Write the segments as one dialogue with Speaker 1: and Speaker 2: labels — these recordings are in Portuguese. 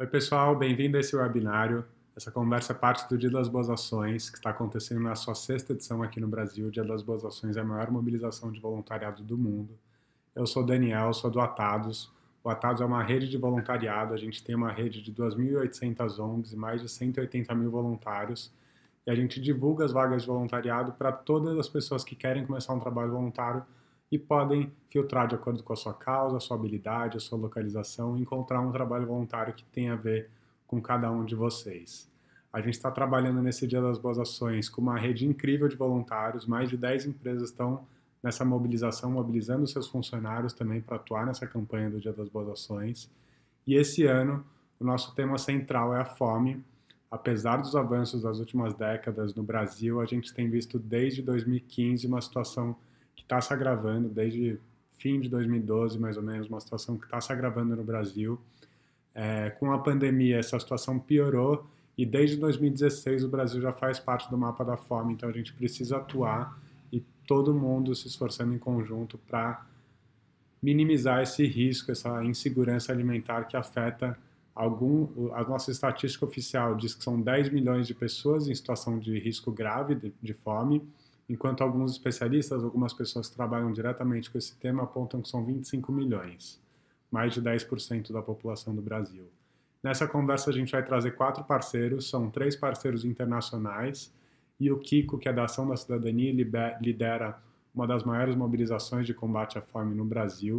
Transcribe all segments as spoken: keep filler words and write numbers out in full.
Speaker 1: Oi, pessoal, bem-vindo a esse webinário. Essa conversa é parte do Dia das Boas Ações, que está acontecendo na sua sexta edição aqui no Brasil. O Dia das Boas Ações é a maior mobilização de voluntariado do mundo. Eu sou o Daniel, sou do Atados. O Atados é uma rede de voluntariado. A gente tem uma rede de duas mil e oitocentas O N Gs e mais de cento e oitenta mil voluntários. E a gente divulga as vagas de voluntariado para todas as pessoas que querem começar um trabalho voluntário e podem filtrar de acordo com a sua causa, a sua habilidade, a sua localização e encontrar um trabalho voluntário que tenha a ver com cada um de vocês. A gente está trabalhando nesse Dia das Boas Ações com uma rede incrível de voluntários, mais de dez empresas estão nessa mobilização, mobilizando seus funcionários também para atuar nessa campanha do Dia das Boas Ações. E esse ano, o nosso tema central é a fome. Apesar dos avanços das últimas décadas no Brasil, a gente tem visto desde dois mil e quinze uma situação que está se agravando, desde fim de dois mil e doze, mais ou menos, uma situação que está se agravando no Brasil. É, com a pandemia, essa situação piorou e desde dois mil e dezesseis o Brasil já faz parte do mapa da fome, então a gente precisa atuar e todo mundo se esforçando em conjunto para minimizar esse risco, essa insegurança alimentar que afeta algum... A nossa estatística oficial diz que são dez milhões de pessoas em situação de risco grave de, de fome, enquanto alguns especialistas, algumas pessoas que trabalham diretamente com esse tema apontam que são vinte e cinco milhões, mais de dez por cento da população do Brasil. Nessa conversa a gente vai trazer quatro parceiros, são três parceiros internacionais, e o Kiko, que é da Ação da Cidadania, lidera uma das maiores mobilizações de combate à fome no Brasil.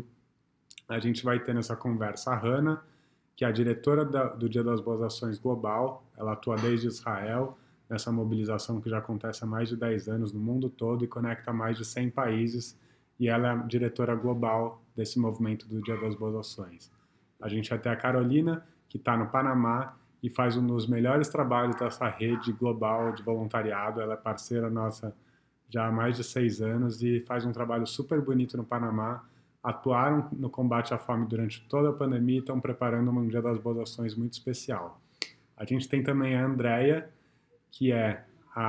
Speaker 1: A gente vai ter nessa conversa a Hannah, que é a diretora do Dia das Boas Ações Global, ela atua desde Israel, nessa mobilização que já acontece há mais de dez anos no mundo todo e conecta mais de cem países, e ela é a diretora global desse movimento do Dia das Boas Ações. A gente vai ter a Carolina, que está no Panamá e faz um dos melhores trabalhos dessa rede global de voluntariado. Ela é parceira nossa já há mais de seis anos e faz um trabalho super bonito no Panamá. Atuaram no combate à fome durante toda a pandemia e estão preparando um Dia das Boas Ações muito especial. A gente tem também a Andrea, que é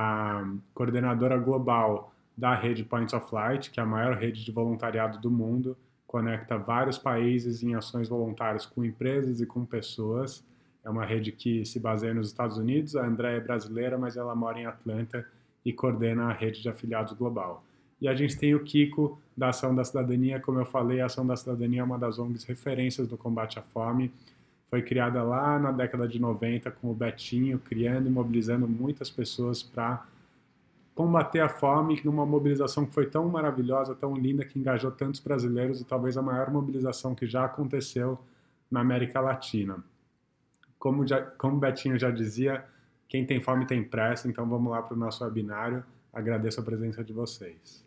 Speaker 1: a coordenadora global da rede Points of Light, que é a maior rede de voluntariado do mundo, conecta vários países em ações voluntárias com empresas e com pessoas. É uma rede que se baseia nos Estados Unidos. A Andrea é brasileira, mas ela mora em Atlanta e coordena a rede de afiliados global. E a gente tem o Kiko, da Ação da Cidadania. Como eu falei, a Ação da Cidadania é uma das O N Gs referências do combate à fome. Foi criada lá na década de noventa com o Betinho, criando e mobilizando muitas pessoas para combater a fome, numa mobilização que foi tão maravilhosa, tão linda, que engajou tantos brasileiros e talvez a maior mobilização que já aconteceu na América Latina. Como, já, como o Betinho já dizia, quem tem fome tem pressa, então vamos lá para o nosso webinário. Agradeço a presença de vocês.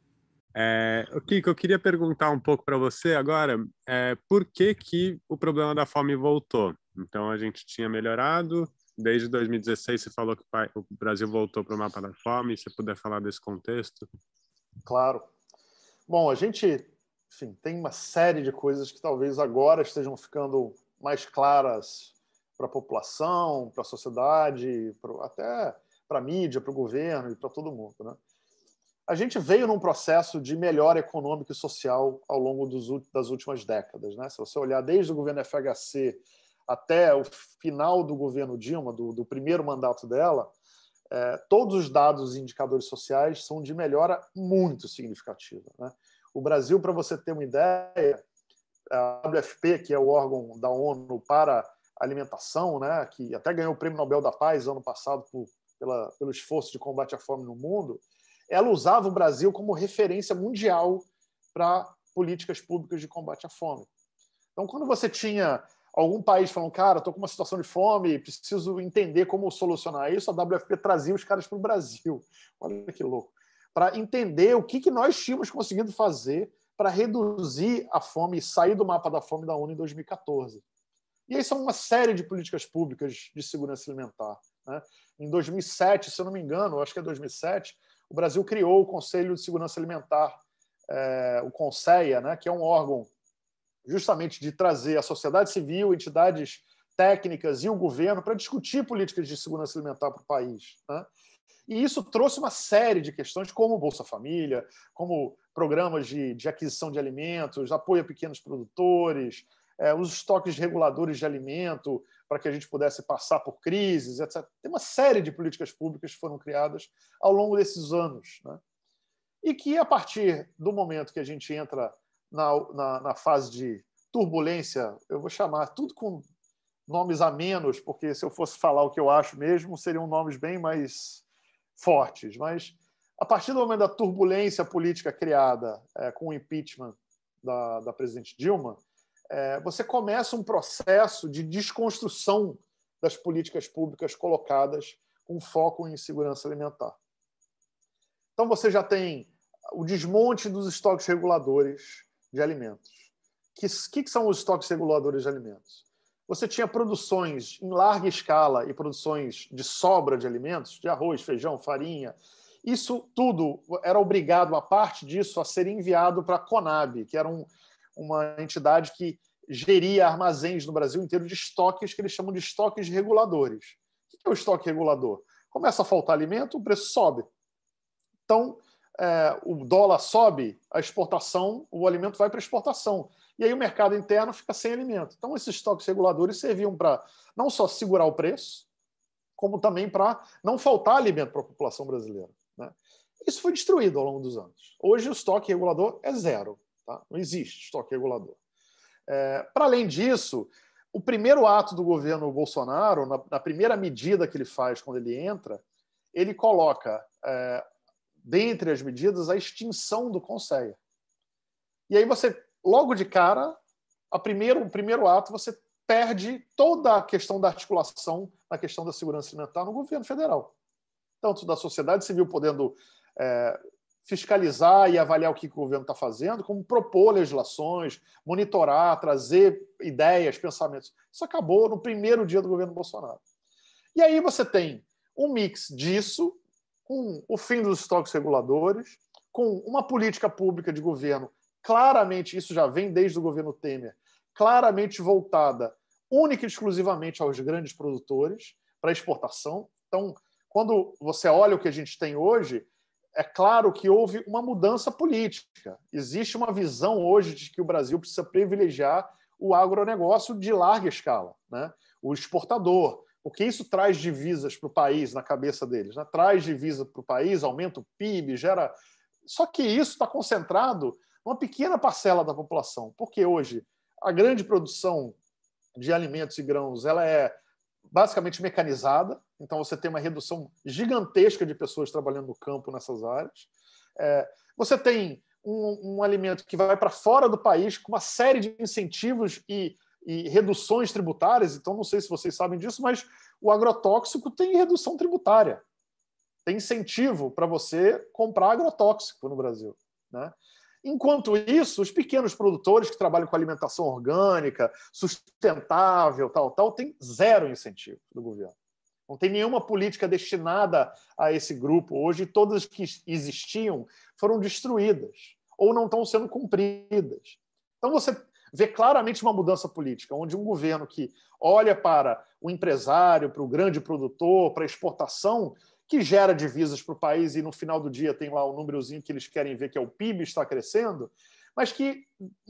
Speaker 2: É, Kiko, eu queria perguntar um pouco para você agora, é, por que que o problema da fome voltou? Então, a gente tinha melhorado, desde dois mil e dezesseis você falou que o Brasil voltou para o mapa da fome, se você puder falar desse contexto.
Speaker 3: Claro. Bom, a gente, enfim, tem uma série de coisas que talvez agora estejam ficando mais claras para a população, para a sociedade, pro, até para a mídia, para o governo e para todo mundo, né? A gente veio num processo de melhora econômica e social ao longo dos, das últimas décadas, né? Se você olhar desde o governo F H C até o final do governo Dilma, do, do primeiro mandato dela, é, todos os dados e indicadores sociais são de melhora muito significativa, né? O Brasil, para você ter uma ideia, a W F P, que é o órgão da ONU para alimentação, né, que até ganhou o Prêmio Nobel da Paz ano passado por, pela, pelo esforço de combate à fome no mundo, ela usava o Brasil como referência mundial para políticas públicas de combate à fome. Então, quando você tinha algum país falando, cara, estou com uma situação de fome, preciso entender como solucionar isso, a W F P trazia os caras para o Brasil. Olha que louco. Para entender o que, que nós tínhamos conseguido fazer para reduzir a fome e sair do mapa da fome da ONU em dois mil e quatorze. E aí são uma série de políticas públicas de segurança alimentar, né? Em dois mil e sete, se eu não me engano, acho que é dois mil e sete, o Brasil criou o Conselho de Segurança Alimentar, é, o CONSEA, né, que é um órgão justamente de trazer a sociedade civil, entidades técnicas e o governo para discutir políticas de segurança alimentar para o país, né? E isso trouxe uma série de questões, como Bolsa Família, como programas de, de aquisição de alimentos, apoio a pequenos produtores, é, os estoques reguladores de alimento, para que a gente pudesse passar por crises, etcétera. Tem uma série de políticas públicas que foram criadas ao longo desses anos, né? E que, a partir do momento que a gente entra na, na, na fase de turbulência, eu vou chamar tudo com nomes a menos, porque se eu fosse falar o que eu acho mesmo, seriam nomes bem mais fortes, mas a partir do momento da turbulência política criada é, com o impeachment da, da presidente Dilma, é, você começa um processo de desconstrução das políticas públicas colocadas com foco em segurança alimentar. Então, você já tem o desmonte dos estoques reguladores de alimentos. O que, que são os estoques reguladores de alimentos? Você tinha produções em larga escala e produções de sobra de alimentos, de arroz, feijão, farinha. Isso tudo era obrigado, uma parte disso, a ser enviado para a Conab, que era um, uma entidade que geria armazéns no Brasil inteiro de estoques que eles chamam de estoques reguladores. O que é o estoque regulador? Começa a faltar alimento, o preço sobe. Então, é, o dólar sobe, a exportação, o alimento vai para a exportação. E aí o mercado interno fica sem alimento. Então, esses estoques reguladores serviam para não só segurar o preço, como também para não faltar alimento para a população brasileira, né? Isso foi destruído ao longo dos anos. Hoje, o estoque regulador é zero. Tá? Não existe estoque regulador. É, para além disso, o primeiro ato do governo Bolsonaro, na, na primeira medida que ele faz quando ele entra, ele coloca, é, dentre as medidas, a extinção do Conselho. E aí você, logo de cara, a primeiro, o primeiro ato, você perde toda a questão da articulação na questão da segurança alimentar no governo federal. Tanto da sociedade civil podendo é, fiscalizar e avaliar o que o governo está fazendo, como propor legislações, monitorar, trazer ideias, pensamentos. Isso acabou no primeiro dia do governo Bolsonaro. E aí você tem um mix disso, com o fim dos estoques reguladores, com uma política pública de governo claramente, isso já vem desde o governo Temer, claramente voltada única e exclusivamente aos grandes produtores para exportação. Então, quando você olha o que a gente tem hoje, é claro que houve uma mudança política. Existe uma visão hoje de que o Brasil precisa privilegiar o agronegócio de larga escala, né? O exportador, porque isso traz divisas para o país na cabeça deles, né? Traz divisa para o país, aumenta o P I B, gera... Só que isso está concentrado numa pequena parcela da população, porque hoje a grande produção de alimentos e grãos ela é basicamente mecanizada, então você tem uma redução gigantesca de pessoas trabalhando no campo nessas áreas. É, você tem um, um alimento que vai para fora do país com uma série de incentivos e, e reduções tributárias, então não sei se vocês sabem disso, mas o agrotóxico tem redução tributária. Tem incentivo para você comprar agrotóxico no Brasil, né? Enquanto isso, os pequenos produtores que trabalham com alimentação orgânica, sustentável, tal, tal, tem zero incentivo do governo. Não tem nenhuma política destinada a esse grupo. Hoje, todas que existiam foram destruídas ou não estão sendo cumpridas. Então, você vê claramente uma mudança política, onde um governo que olha para o empresário, para o grande produtor, para a exportação, que gera divisas para o país e no final do dia tem lá o númerozinho que eles querem ver, que é o P I B está crescendo, mas que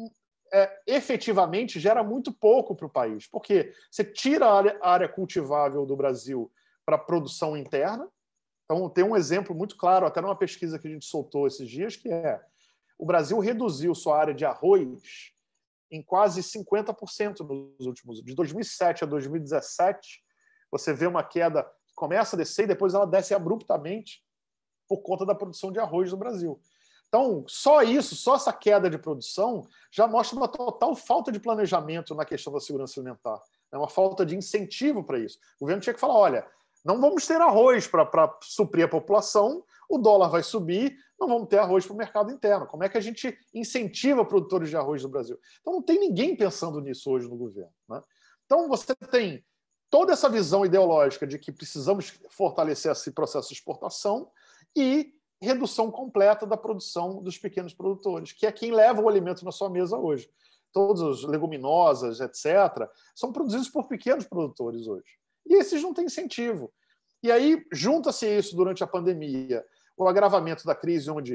Speaker 3: é, efetivamente gera muito pouco para o país, porque você tira a área, a área cultivável do Brasil para a produção interna. Então, tem um exemplo muito claro, até numa pesquisa que a gente soltou esses dias, que é o Brasil reduziu sua área de arroz em quase cinquenta por cento nos últimos... De dois mil e sete a dois mil e dezessete, você vê uma queda... começa a descer e depois ela desce abruptamente por conta da produção de arroz no Brasil. Então, só isso, só essa queda de produção já mostra uma total falta de planejamento na questão da segurança alimentar. É uma falta de incentivo para isso. O governo tinha que falar, olha, não vamos ter arroz para suprir a população, o dólar vai subir, não vamos ter arroz para o mercado interno. Como é que a gente incentiva produtores de arroz no Brasil? Então, não tem ninguém pensando nisso hoje no governo, né? Então, você tem toda essa visão ideológica de que precisamos fortalecer esse processo de exportação e redução completa da produção dos pequenos produtores, que é quem leva o alimento na sua mesa hoje. Todas as leguminosas, etcétera, são produzidos por pequenos produtores hoje. E esses não têm incentivo. E aí junta-se isso durante a pandemia, o agravamento da crise, onde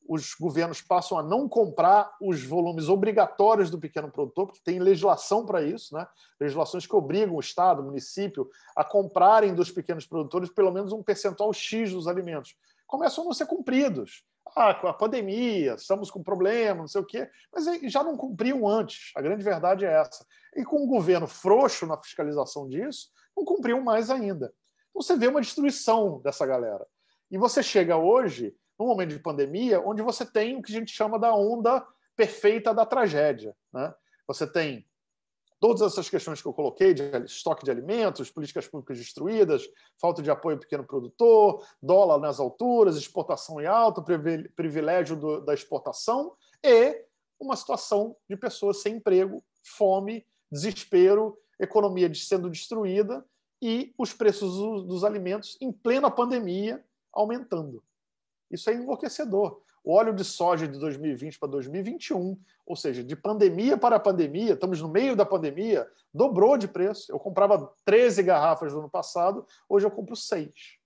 Speaker 3: os governos passam a não comprar os volumes obrigatórios do pequeno produtor, porque tem legislação para isso, né? Legislações que obrigam o Estado, o município, a comprarem dos pequenos produtores pelo menos um percentual X dos alimentos. Começam a não ser cumpridos. Ah, com a pandemia, estamos com problema, não sei o quê, mas já não cumpriam antes. A grande verdade é essa. E com o governo frouxo na fiscalização disso, não cumpriam mais ainda. Então você vê uma destruição dessa galera. E você chega hoje, num momento de pandemia, onde você tem o que a gente chama da onda perfeita da tragédia, né? Você tem todas essas questões que eu coloquei, de estoque de alimentos, políticas públicas destruídas, falta de apoio ao pequeno produtor, dólar nas alturas, exportação em alta, privilégio do, da exportação e uma situação de pessoas sem emprego, fome, desespero, economia sendo destruída e os preços dos, dos alimentos em plena pandemia aumentando. Isso é enlouquecedor. O óleo de soja de dois mil e vinte para dois mil e vinte e um, ou seja, de pandemia para pandemia, estamos no meio da pandemia, dobrou de preço. Eu comprava treze garrafas no ano passado, hoje eu compro seis.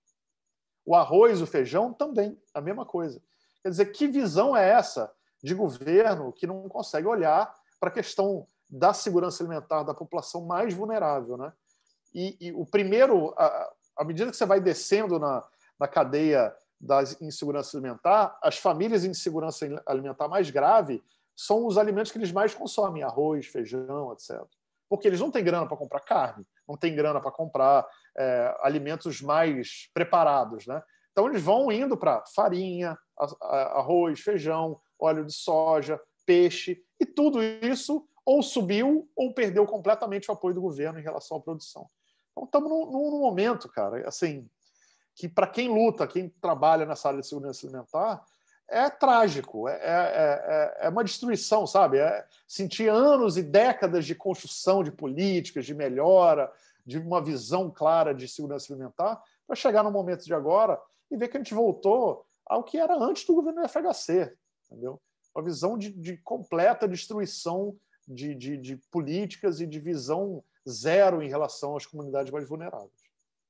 Speaker 3: O arroz, o feijão, também, a mesma coisa. Quer dizer, que visão é essa de governo que não consegue olhar para a questão da segurança alimentar da população mais vulnerável, né? E, e o primeiro, à, à medida que você vai descendo na, na cadeia da insegurança alimentar, as famílias em insegurança alimentar mais grave são os alimentos que eles mais consomem, arroz, feijão, etcétera. Porque eles não têm grana para comprar carne, não têm grana para comprar é, alimentos mais preparados, né? Então eles vão indo para farinha, arroz, feijão, óleo de soja, peixe, e tudo isso ou subiu ou perdeu completamente o apoio do governo em relação à produção. Então estamos num, num momento, cara, assim, que para quem luta, quem trabalha nessa área de segurança alimentar, é trágico, é, é, é uma destruição, sabe? É sentir anos e décadas de construção de políticas, de melhora, de uma visão clara de segurança alimentar, para chegar no momento de agora e ver que a gente voltou ao que era antes do governo do F H C, entendeu? Uma visão de, de completa destruição de, de, de políticas e de visão zero em relação às comunidades mais vulneráveis.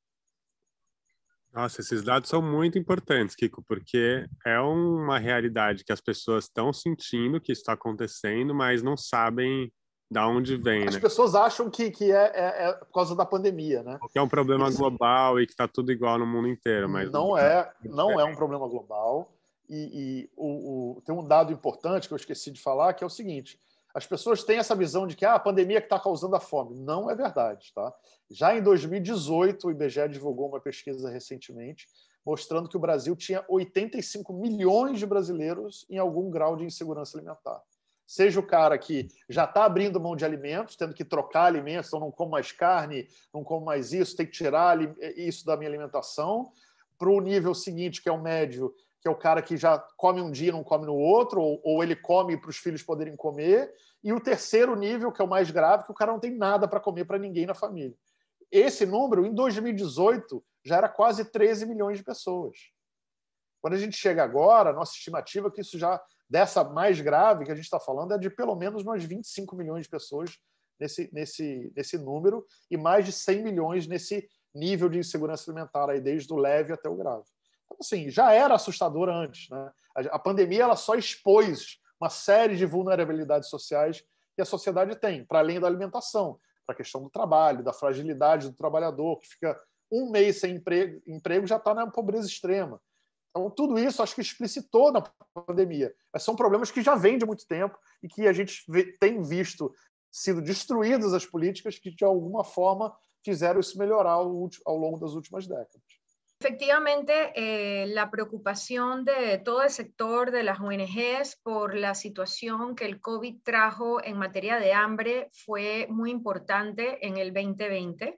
Speaker 2: Nossa, esses dados são muito importantes, Kiko, porque é uma realidade que as pessoas estão sentindo que está acontecendo, mas não sabem de onde vem,
Speaker 3: As
Speaker 2: né?
Speaker 3: pessoas acham que, que é, é, é por causa da pandemia, né?
Speaker 2: Que é um problema
Speaker 3: Isso.
Speaker 2: global e que está tudo igual no mundo inteiro, mas
Speaker 3: não é, não é um problema global. E, e o, o, tem um dado importante que eu esqueci de falar, que é o seguinte: as pessoas têm essa visão de que ah, a pandemia que está causando a fome. Não é verdade, tá? Já em dois mil e dezoito, o I B G E divulgou uma pesquisa recentemente mostrando que o Brasil tinha oitenta e cinco milhões de brasileiros em algum grau de insegurança alimentar. Seja o cara que já está abrindo mão de alimentos, tendo que trocar alimentos, então não como mais carne, não como mais isso, tem que tirar isso da minha alimentação, para o nível seguinte, que é o médio, que é o cara que já come um dia e não come no outro, ou, ou ele come para os filhos poderem comer, e o terceiro nível, que é o mais grave, que o cara não tem nada para comer para ninguém na família. Esse número, em dois mil e dezoito, já era quase treze milhões de pessoas. Quando a gente chega agora, a nossa estimativa é que isso já, dessa mais grave que a gente está falando, é de pelo menos umas vinte e cinco milhões de pessoas nesse, nesse, nesse número, e mais de cem milhões nesse nível de insegurança alimentar, aí, desde o leve até o grave. Então, assim, já era assustador antes, né? A pandemia ela só expôs uma série de vulnerabilidades sociais que a sociedade tem, para além da alimentação, para a questão do trabalho, da fragilidade do trabalhador, que fica um mês sem emprego, emprego já está na pobreza extrema. Então, tudo isso acho que explicitou na pandemia. Mas são problemas que já vêm de muito tempo e que a gente vê, tem visto sido destruídas as políticas que, de alguma forma, fizeram isso melhorar ao, ao longo das últimas décadas.
Speaker 4: Efectivamente, eh, la preocupación de todo el sector de las O N Ges por la situación que el COVID trajo en materia de hambre fue muy importante en el veinte veinte,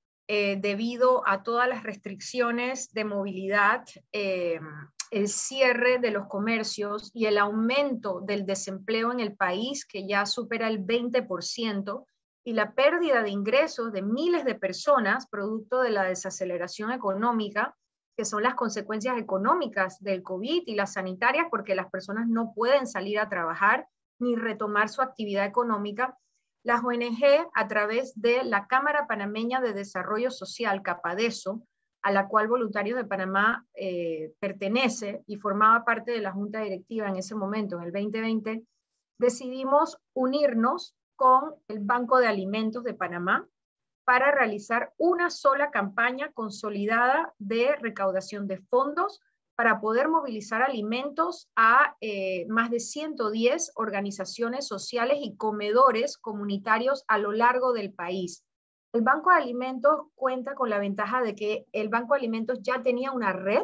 Speaker 4: eh, debido a todas las restricciones de movilidad, eh, el cierre de los comercios y el aumento del desempleo en el país, que ya supera el veinte por ciento, y la pérdida de ingresos de miles de personas producto de la desaceleración económica, que son las consecuencias económicas del COVID y las sanitarias, porque las personas no pueden salir a trabajar ni retomar su actividad económica. Las O N G, a través de la Cámara Panameña de Desarrollo Social, CAPADESO, a la cual Voluntarios de Panamá eh, pertenece y formaba parte de la junta directiva en ese momento, en el veinte veinte, decidimos unirnos con el Banco de Alimentos de Panamá para realizar una sola campaña consolidada de recaudación de fondos para poder movilizar alimentos a eh, más de ciento diez organizaciones sociales y comedores comunitarios a lo largo del país. El Banco de Alimentos cuenta con la ventaja de que el Banco de Alimentos ya tenía una red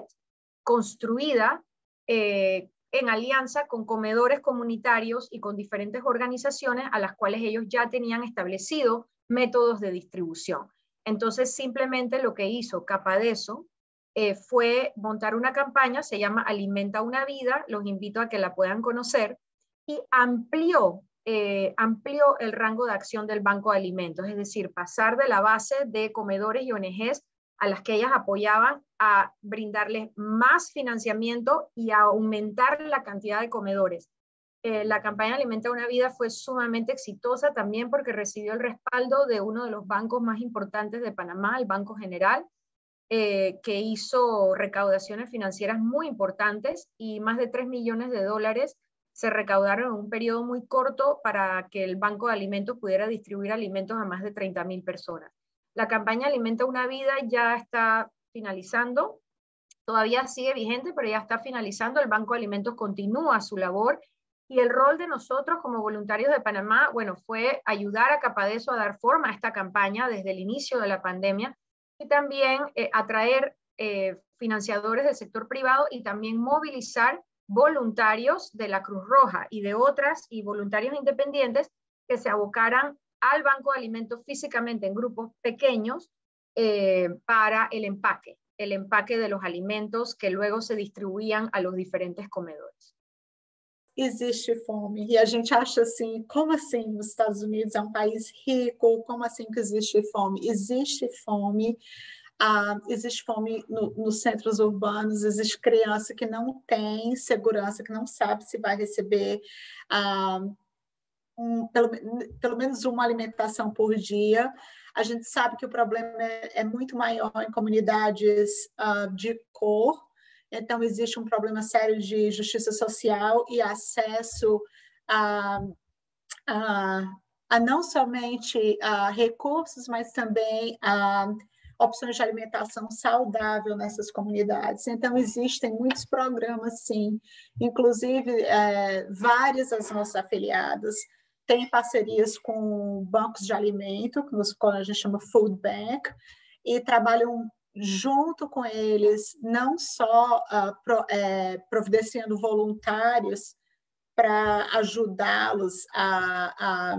Speaker 4: construida eh, en alianza con comedores comunitarios y con diferentes organizaciones a las cuales ellos ya tenían establecido métodos de distribución. Entonces, simplemente lo que hizo Capadeso eh, fue montar una campaña, se llama Alimenta una Vida, los invito a que la puedan conocer, y amplió, eh, amplió el rango de acción del Banco de Alimentos, es decir, pasar de la base de comedores y O N Ges a las que ellas apoyaban a brindarles más financiamiento y a aumentar la cantidad de comedores. Eh, la campaña Alimenta una Vida fue sumamente exitosa también porque recibió el respaldo de uno de los bancos más importantes de Panamá, el Banco General, eh, que hizo recaudaciones financieras muy importantes y más de tres millones de dólares se recaudaron en un periodo muy corto para que el Banco de Alimentos pudiera distribuir alimentos a más de treinta mil personas. La campaña Alimenta una Vida ya está finalizando, todavía sigue vigente, pero ya está finalizando. El Banco de Alimentos continúa su labor y el rol de nosotros como voluntarios de Panamá, bueno, fue ayudar a Capadeso a dar forma a esta campaña desde el inicio de la pandemia y también eh, atraer eh, financiadores del sector privado y también movilizar voluntarios de la Cruz Roja y de otras y voluntarios independientes que se abocaran al Banco de Alimentos físicamente en grupos pequeños eh, para el empaque, el empaque de los alimentos que luego se distribuían a los diferentes comedores.
Speaker 5: Existe fome, e a gente acha assim, como assim os Estados Unidos é um país rico, como assim que existe fome? Existe fome, ah, existe fome no, nos centros urbanos, existe criança que não tem segurança, que não sabe se vai receber ah, um, pelo, pelo menos uma alimentação por dia. A gente sabe que o problema é, é muito maior em comunidades ah, de cor. Então, existe um problema sério de justiça social e acesso a, a, a não somente a recursos, mas também a opções de alimentação saudável nessas comunidades. Então, existem muitos programas, sim, inclusive é, várias das nossas afiliadas têm parcerias com bancos de alimento, que a gente chama Food Bank, e trabalham junto com eles, não só uh, pro, é, providenciando voluntários para ajudá-los a, a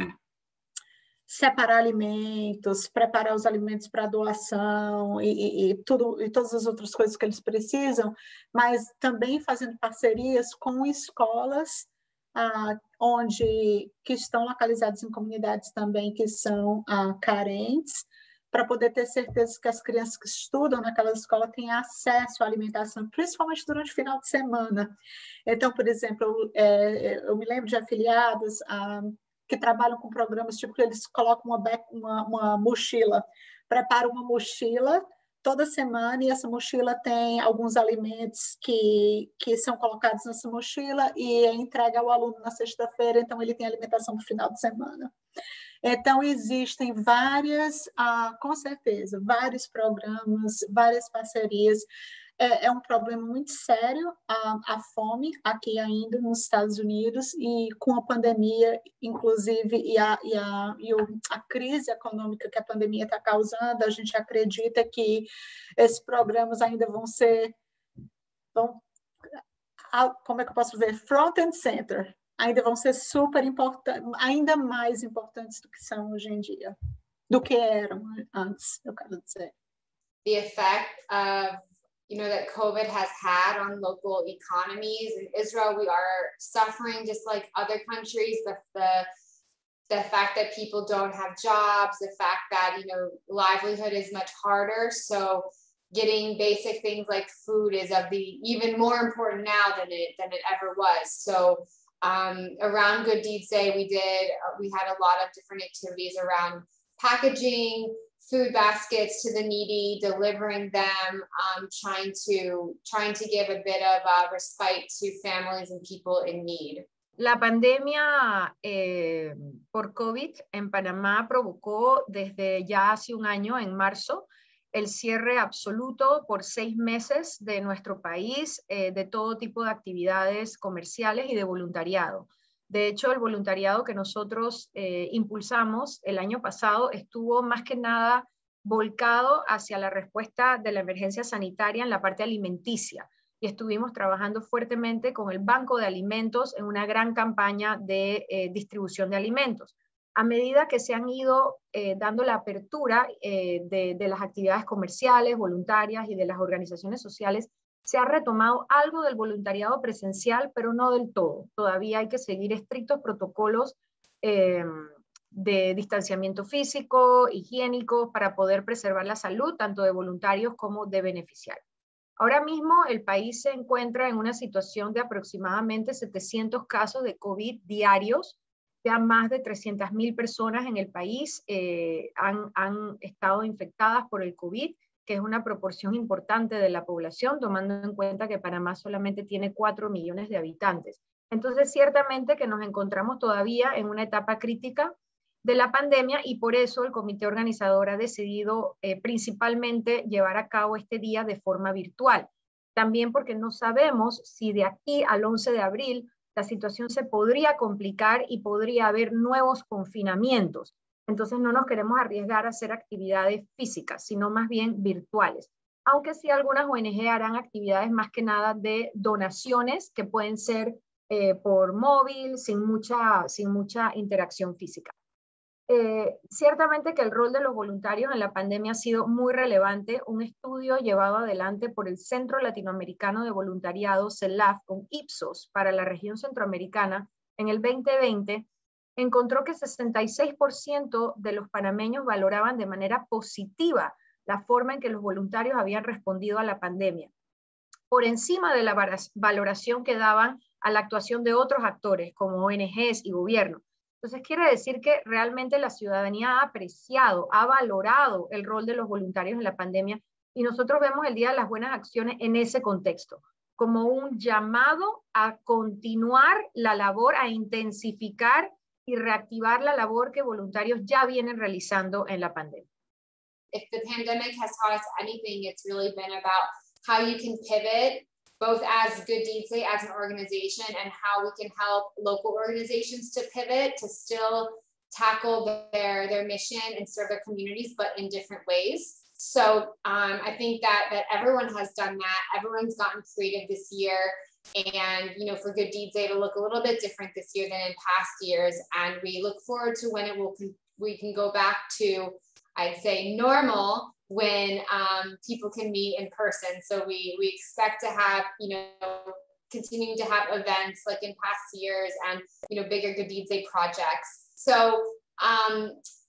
Speaker 5: separar alimentos, preparar os alimentos para doação e, e, e, tudo, e todas as outras coisas que eles precisam, mas também fazendo parcerias com escolas uh, onde, que estão localizadas em comunidades também que são uh, carentes, para poder ter certeza que as crianças que estudam naquela escola têm acesso à alimentação, principalmente durante o final de semana. Então, por exemplo, eu, é, eu me lembro de afiliados ah, que trabalham com programas, tipo que eles colocam uma, uma, uma mochila, preparam uma mochila toda semana e essa mochila tem alguns alimentos que, que são colocados nessa mochila e é entregue ao aluno na sexta-feira, então ele tem alimentação para o final de semana. Então, existem várias, ah, com certeza, vários programas, várias parcerias. É, é um problema muito sério a, a fome aqui ainda nos Estados Unidos e com a pandemia, inclusive, e a, e a, e o, a crise econômica que a pandemia está causando, a gente acredita que esses programas ainda vão ser, vão, como é que eu posso dizer, front and center, ainda vão ser super importantes, ainda mais importantes do que são hoje em dia, do que eram antes, eu quero dizer.
Speaker 6: The effect of, you know, that COVID has had on local economies. In Israel, we are suffering just like other countries, the, the, the fact that people don't have jobs, the fact that, you know, livelihood is much harder. So getting basic things like food is of the even more important now than it, than it ever was. So Um, around Good Deeds Day, we did, uh, we had a lot of different activities around packaging, food baskets to the needy, delivering them, um, trying to trying to give a bit of uh, respite to families and people in need.
Speaker 4: La pandemia eh, por COVID en Panamá provocó desde ya hace un año, en marzo, el cierre absoluto por seis meses de nuestro país, eh, de todo tipo de actividades comerciales y de voluntariado. De hecho, el voluntariado que nosotros eh, impulsamos el año pasado estuvo más que nada volcado hacia la respuesta de la emergencia sanitaria en la parte alimenticia. Y estuvimos trabajando fuertemente con el Banco de Alimentos en una gran campaña de eh, distribución de alimentos. A medida que se han ido eh, dando la apertura eh, de, de las actividades comerciales, voluntarias y de las organizaciones sociales, se ha retomado algo del voluntariado presencial, pero no del todo. Todavía hay que seguir estrictos protocolos eh, de distanciamiento físico, higiénico, para poder preservar la salud, tanto de voluntarios como de beneficiarios. Ahora mismo el país se encuentra en una situación de aproximadamente setecientos casos de COVID diarios. Ya más de trescientas mil personas en el país eh, han, han estado infectadas por el COVID, que es una proporción importante de la población, tomando en cuenta que Panamá solamente tiene cuatro millones de habitantes. Entonces, ciertamente que nos encontramos todavía en una etapa crítica de la pandemia y por eso el comité organizador ha decidido eh, principalmente llevar a cabo este día de forma virtual. También porque no sabemos si de aquí al once de abril la situación se podría complicar y podría haber nuevos confinamientos. Entonces no nos queremos arriesgar a hacer actividades físicas, sino más bien virtuales. Aunque sí algunas O N G harán actividades más que nada de donaciones que pueden ser eh, por móvil, sin mucha, sin mucha interacción física. Eh, ciertamente que el rol de los voluntarios en la pandemia ha sido muy relevante. Un estudio llevado adelante por el Centro Latinoamericano de Voluntariado, CELAF, con Ipsos para la región centroamericana en el veinte veinte, encontró que sesenta y seis por ciento de los panameños valoraban de manera positiva la forma en que los voluntarios habían respondido a la pandemia, por encima de la valoración que daban a la actuación de otros actores como O N Ges y gobierno. Entonces quiere decir que realmente la ciudadanía ha apreciado, ha valorado el rol de los voluntarios en la pandemia y nosotros vemos el Día de las Buenas Acciones en ese contexto, como un llamado a continuar la labor, a intensificar y reactivar la labor que voluntarios ya vienen realizando en la pandemia.
Speaker 6: If the pandemic has taught us anything, it's really been about how you can pivot both as Good Deeds Day as an organization and how we can help local organizations to pivot to still tackle their, their mission and serve their communities, but in different ways. So um, I think that, that everyone has done that. Everyone's gotten creative this year. And, you know, for Good Deeds Day to look a little bit different this year than in past years. And we look forward to when it will, we can go back to, I'd say, normal, when um, people can meet in person. So we, we expect to have, you know, continuing to have events like in past years and, you know, bigger Good Deeds Day projects. So um,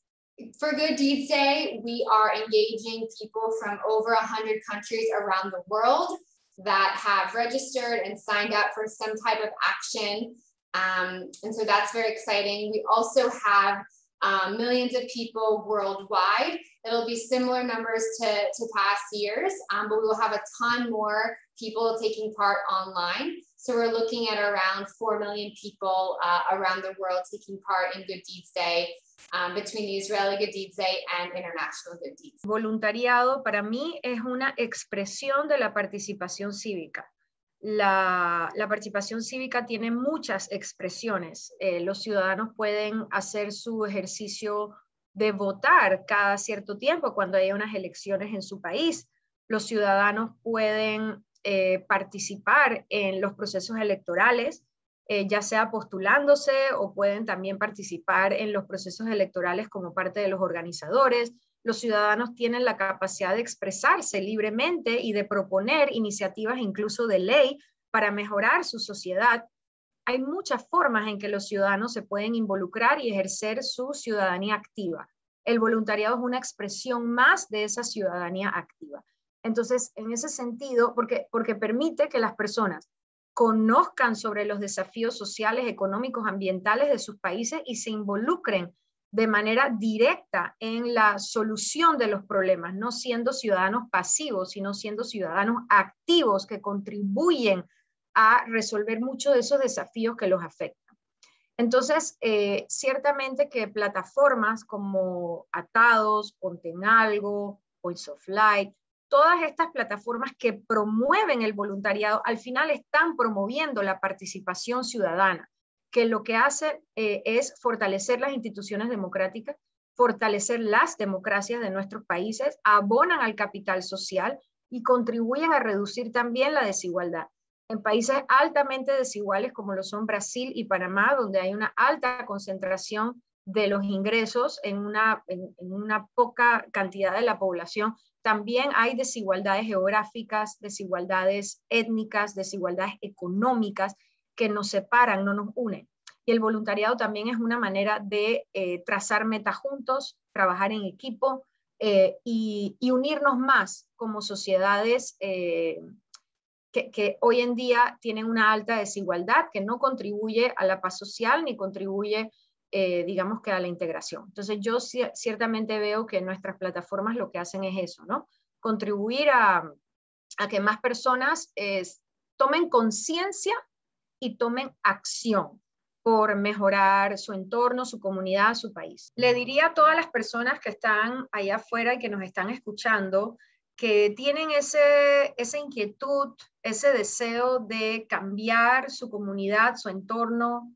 Speaker 6: for Good Deeds Day, we are engaging people from over one hundred countries around the world that have registered and signed up for some type of action. Um, and so that's very exciting. We also have um, millions of people worldwide. It'll be similar numbers to, to past years, um, but we will have a ton more people taking part online. So we're looking at around four million people uh, around the world taking part in Good Deeds Day, um, between the Israeli Good Deeds Day and International Good Deeds.
Speaker 4: Voluntariado para mí es una expresión de la participación cívica. La, la participación cívica tiene muchas expresiones. Eh, los ciudadanos pueden hacer su ejercicio de votar cada cierto tiempo cuando haya unas elecciones en su país. Los ciudadanos pueden eh, participar en los procesos electorales, eh, ya sea postulándose o pueden también participar en los procesos electorales como parte de los organizadores. Los ciudadanos tienen la capacidad de expresarse libremente y de proponer iniciativas incluso de ley para mejorar su sociedad. Hay muchas formas en que los ciudadanos se pueden involucrar y ejercer su ciudadanía activa. El voluntariado es una expresión más de esa ciudadanía activa. Entonces, en ese sentido, porque, porque permite que las personas conozcan sobre los desafíos sociales, económicos, ambientales de sus países y se involucren de manera directa en la solución de los problemas, no siendo ciudadanos pasivos, sino siendo ciudadanos activos que contribuyen a resolver muchos de esos desafíos que los afectan. Entonces, eh, ciertamente que plataformas como Atados, Ponte en Algo, Points of Light, todas estas plataformas que promueven el voluntariado, al final están promoviendo la participación ciudadana, que lo que hace eh, es fortalecer las instituciones democráticas, fortalecer las democracias de nuestros países, abonan al capital social y contribuyen a reducir también la desigualdad. En países altamente desiguales como lo son Brasil y Panamá, donde hay una alta concentración de los ingresos en una, en, en una poca cantidad de la población, también hay desigualdades geográficas, desigualdades étnicas, desigualdades económicas que nos separan, no nos unen. Y el voluntariado también es una manera de eh, trazar metas juntos, trabajar en equipo eh, y, y unirnos más como sociedades eh, que, que hoy en día tienen una alta desigualdad, que no contribuye a la paz social ni contribuye, eh, digamos que a la integración. Entonces yo ciertamente veo que nuestras plataformas lo que hacen es eso, ¿no? Contribuir a, a que más personas eh, tomen conciencia y tomen acción por mejorar su entorno, su comunidad, su país. Le diría a todas las personas que están allá afuera y que nos están escuchando, que tienen ese, esa inquietud, ese deseo de cambiar su comunidad, su entorno,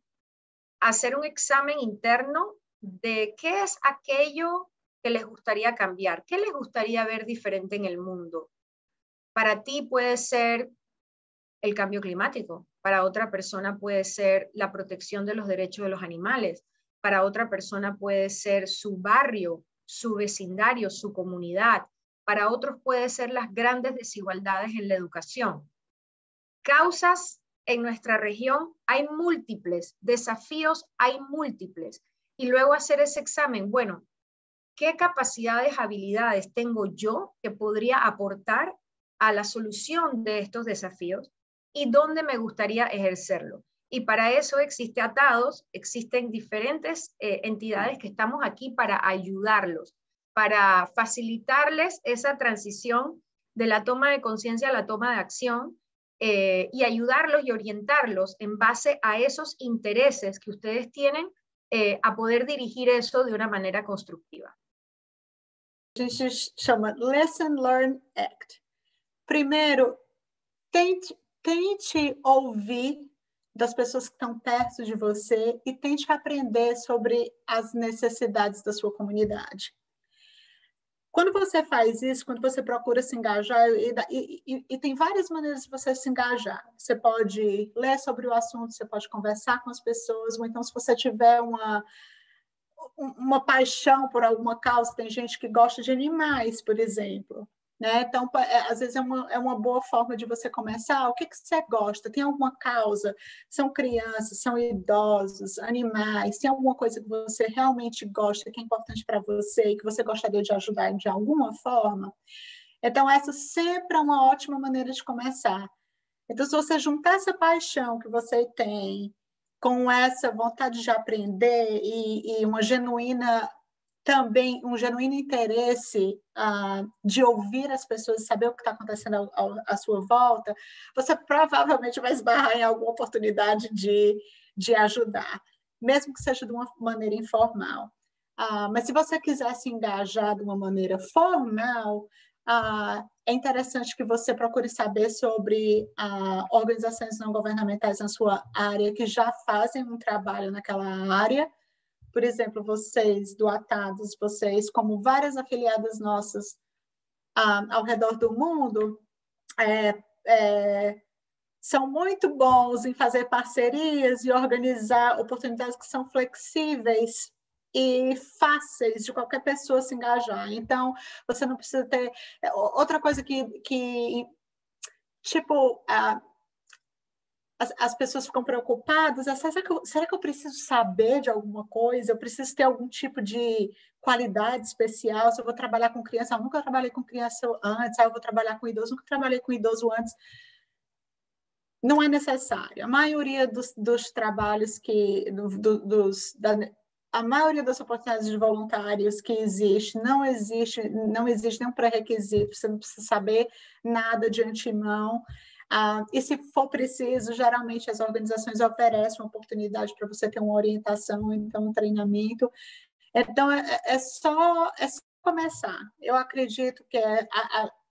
Speaker 4: hacer un examen interno de qué es aquello que les gustaría cambiar, qué les gustaría ver diferente en el mundo. Para ti puede ser el cambio climático, para otra persona puede ser la protección de los derechos de los animales, para otra persona puede ser su barrio, su vecindario, su comunidad, para otros puede ser las grandes desigualdades en la educación. Causas en nuestra región hay múltiples, desafíos hay múltiples, y luego hacer ese examen, bueno, ¿qué capacidades, habilidades tengo yo que podría aportar a la solución de estos desafíos y dónde me gustaría ejercerlo? Y para eso existe Atados, existen diferentes eh, entidades que estamos aquí para ayudarlos, para facilitarles esa transición de la toma de conciencia a la toma de acción eh, y ayudarlos y orientarlos en base a esos intereses que ustedes tienen eh, a poder dirigir eso de una manera constructiva.
Speaker 5: A gente chama Lesson Learn Act. Primeiro, tente, tente ouvir das pessoas que estão perto de você e tente aprender sobre as necessidades da sua comunidade. Quando você faz isso, quando você procura se engajar, e, e, e, e tem várias maneiras de você se engajar. Você pode ler sobre o assunto, você pode conversar com as pessoas, ou então se você tiver uma, uma paixão por alguma causa, tem gente que gosta de animais, por exemplo. Né? Então, às vezes é uma, é uma boa forma de você começar. O que, que você gosta? Tem alguma causa? São crianças, são idosos, animais? Tem alguma coisa que você realmente gosta, que é importante para você e que você gostaria de ajudar de alguma forma? Então, essa sempre é uma ótima maneira de começar. Então, se você juntar essa paixão que você tem com essa vontade de aprender e, e uma genuína também um genuíno interesse uh, de ouvir as pessoas e saber o que está acontecendo ao, ao, à sua volta, você provavelmente vai esbarrar em alguma oportunidade de, de ajudar, mesmo que seja de uma maneira informal. Uh, mas se você quiser se engajar de uma maneira formal, uh, é interessante que você procure saber sobre uh, organizações não governamentais na sua área que já fazem um trabalho naquela área. Por exemplo, vocês do Atados, vocês, como várias afiliadas nossas ah, ao redor do mundo, é, é, são muito bons em fazer parcerias e organizar oportunidades que são flexíveis e fáceis de qualquer pessoa se engajar. Então, você não precisa ter... Outra coisa que, que tipo... Ah, As, as pessoas ficam preocupadas, será que, eu, será que eu preciso saber de alguma coisa? Eu preciso ter algum tipo de qualidade especial? Se eu vou trabalhar com criança, eu nunca trabalhei com criança antes, eu vou trabalhar com idoso, nunca trabalhei com idoso antes. Não é necessário. A maioria dos, dos trabalhos que, do, do, dos, da, a maioria das oportunidades de voluntários que existe, não existe, não existe nenhum pré-requisito, você não precisa saber nada de antemão. Ah, e se for preciso, geralmente as organizações oferecem uma oportunidade para você ter uma orientação, então um treinamento. Então, é, é, só, é só começar. Eu acredito que é... A, a,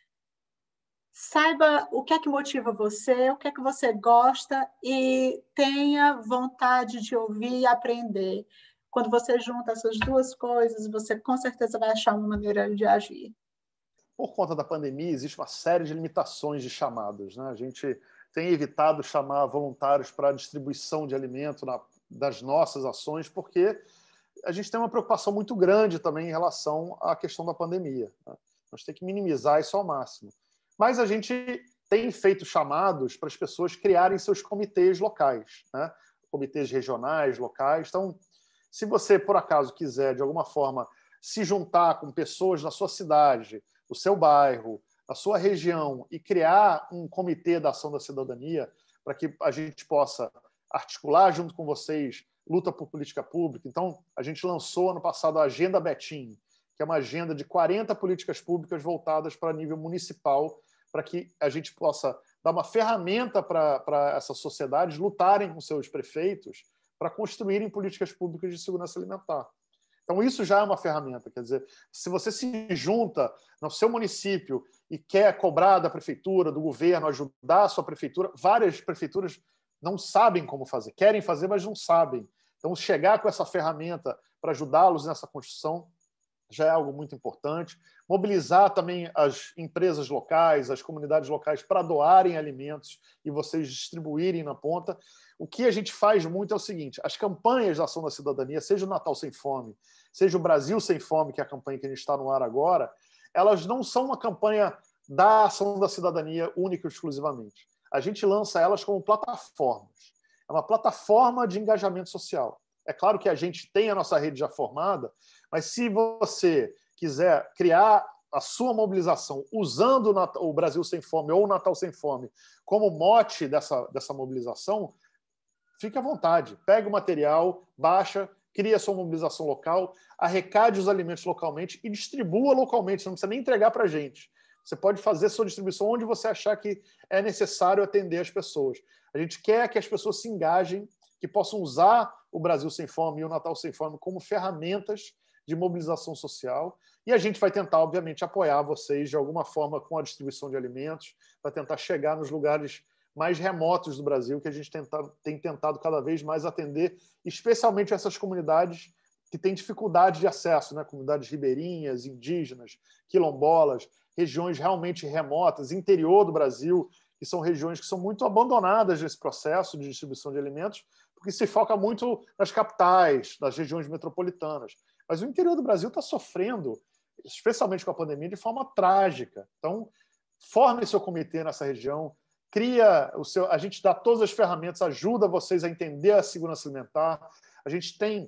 Speaker 5: saiba o que é que motiva você, o que é que você gosta e tenha vontade de ouvir e aprender. Quando você junta essas duas coisas, você com certeza vai achar uma maneira de agir.
Speaker 3: Por conta da pandemia, existe uma série de limitações de chamados, né? A gente tem evitado chamar voluntários para a distribuição de alimento na, das nossas ações, porque a gente tem uma preocupação muito grande também em relação à questão da pandemia, né? Nós temos que minimizar isso ao máximo. Mas a gente tem feito chamados para as pessoas criarem seus comitês locais, né? Comitês regionais, locais. Então, se você, por acaso, quiser, de alguma forma, se juntar com pessoas da sua cidade, do seu bairro, da sua região e criar um comitê da ação da cidadania para que a gente possa articular junto com vocês luta por política pública. Então, a gente lançou ano passado a Agenda Betinho, que é uma agenda de quarenta políticas públicas voltadas para nível municipal, para que a gente possa dar uma ferramenta para, para essas sociedades lutarem com seus prefeitos para construírem políticas públicas de segurança alimentar. Então, isso já é uma ferramenta. Quer dizer, se você se junta no seu município e quer cobrar da prefeitura, do governo, ajudar a sua prefeitura, várias prefeituras não sabem como fazer, querem fazer, mas não sabem. Então, chegar com essa ferramenta para ajudá-los nessa construção já é algo muito importante. Mobilizar também as empresas locais, as comunidades locais para doarem alimentos e vocês distribuírem na ponta. O que a gente faz muito é o seguinte, as campanhas da Ação da Cidadania, seja o Natal Sem Fome, seja o Brasil Sem Fome, que é a campanha que a gente está no ar agora, elas não são uma campanha da Ação da Cidadania única e exclusivamente. A gente lança elas como plataformas. É uma plataforma de engajamento social. É claro que a gente tem a nossa rede já formada, mas se você quiser criar a sua mobilização usando o Brasil Sem Fome ou o Natal Sem Fome como mote dessa, dessa mobilização, fique à vontade. Pegue o material, baixa, cria a sua mobilização local, arrecade os alimentos localmente e distribua localmente. Você não precisa nem entregar para a gente. Você pode fazer sua distribuição onde você achar que é necessário atender as pessoas. A gente quer que as pessoas se engajem, que possam usar o Brasil Sem Fome e o Natal Sem Fome como ferramentas de mobilização social. E a gente vai tentar, obviamente, apoiar vocês de alguma forma com a distribuição de alimentos, para tentar chegar nos lugares mais remotos do Brasil, que a gente tenta, tem tentado cada vez mais atender, especialmente essas comunidades que têm dificuldade de acesso, né? Comunidades ribeirinhas, indígenas, quilombolas, regiões realmente remotas, interior do Brasil, que são regiões que são muito abandonadas nesse processo de distribuição de alimentos, porque se foca muito nas capitais, nas regiões metropolitanas. Mas o interior do Brasil está sofrendo, especialmente com a pandemia, de forma trágica. Então, forme seu comitê nessa região, cria o seu, a gente dá todas as ferramentas, ajuda vocês a entender a segurança alimentar. A gente tem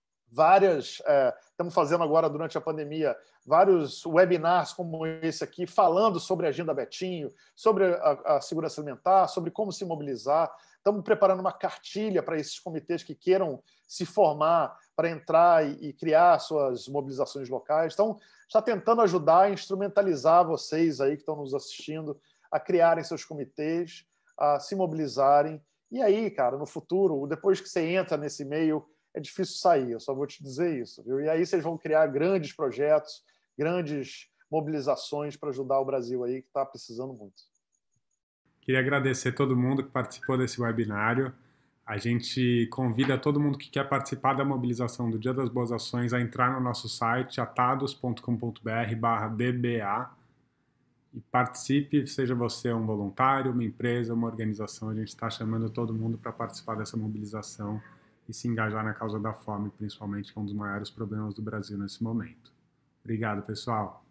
Speaker 3: várias, é, estamos fazendo agora durante a pandemia, vários webinars como esse aqui, falando sobre a Agenda Betinho, sobre a, a segurança alimentar, sobre como se mobilizar. Estamos preparando uma cartilha para esses comitês que queiram se formar para entrar e, e criar suas mobilizações locais. Então, está tentando ajudar a instrumentalizar vocês aí que estão nos assistindo a criarem seus comitês, a se mobilizarem. E aí, cara, no futuro, depois que você entra nesse meio, é difícil sair, eu só vou te dizer isso. Viu? E aí vocês vão criar grandes projetos, grandes mobilizações para ajudar o Brasil aí, que está precisando muito.
Speaker 1: Queria agradecer todo mundo que participou desse webinário. A gente convida todo mundo que quer participar da mobilização do Dia das Boas Ações a entrar no nosso site atados ponto com ponto br barra D B A e participe, seja você um voluntário, uma empresa, uma organização. A gente está chamando todo mundo para participar dessa mobilização e se engajar na causa da fome, principalmente, que é um dos maiores problemas do Brasil nesse momento. Obrigado, pessoal.